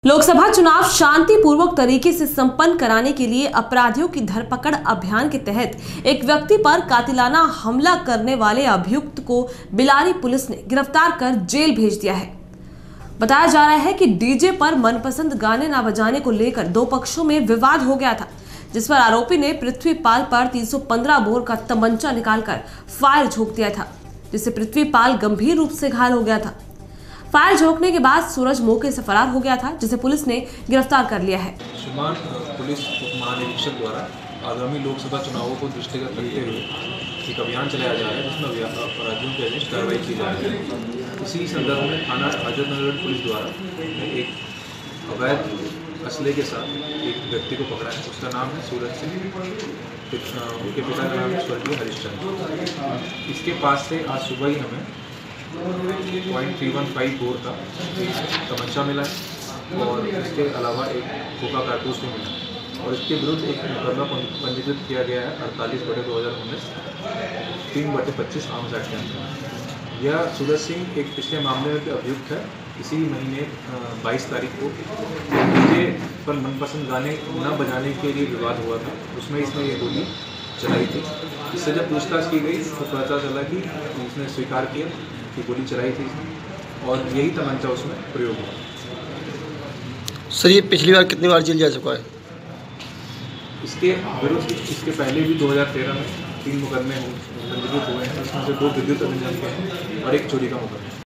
लोकसभा चुनाव शांतिपूर्वक तरीके से संपन्न कराने के लिए अपराधियों की धरपकड़ अभियान के तहत एक व्यक्ति पर कातिलाना हमला करने वाले अभियुक्त को बिलारी पुलिस ने गिरफ्तार कर जेल भेज दिया है। बताया जा रहा है कि डीजे पर मनपसंद गाने न बजाने को लेकर दो पक्षों में विवाद हो गया था, जिस पर आरोपी ने पृथ्वीपाल पर 315 बोर का तमंचा निकालकर फायर झोंक दिया था, जिससे पृथ्वीपाल गंभीर रूप से घायल हो गया था। फायर झोंकने के बाद सूरज मौके से फरार हो गया था, जिसे पुलिस ने गिरफ्तार कर लिया है। शुमान पुलिस उप महानिरीक्षक द्वारा आगामी लोकसभा चुनावों को दृष्टिगत रखते हुए एक अभियान चलाया जा रहा है, जिसमें अपराधियों के अगेंस्ट कार्रवाई की जा रही है। इसी संदर्भ में थाना हजरतनगर पुलिस द्वारा एक अवैध असले के साथ एक व्यक्ति को पकड़ा है। उसका नाम है सूरज सिंह, उनके पिता का नाम है स्वर्गीय हरिश्चंद्र। इसके पास से आज सुबह ही हमें 0.315 बोर का तमंचा मिला है और इसके अलावा एक खोखा कारतूस भी मिला और इसके विरुद्ध एक मुकदमा पंजीकृत किया गया है 48/2019 3/25 आर्म्स एक्ट के अंतर्गत। यह सूरज सिंह एक पिछले मामले में अभियुक्त है। इसी महीने 22 तारीख को डीजे पर मनपसंद गाने न बजाने के लिए विवाद हुआ था, उसमें इसने ये गोली चलाई थी। इससे जब पूछताछ की गई तो पता चला कि इसने स्वीकार किया कि गोली चलाई थी और यही तमंचा उसमें प्रयोग हुआ। सर, ये पिछली बार कितनी बार जेल जा चुका है? इसके विरुद्ध इसके पहले भी 2013 में 3 मुकदमे पंजीकृत हुए हैं, उसमें से 2 विद्युत अधिनियम के हैं और एक चोरी का मुकदमा।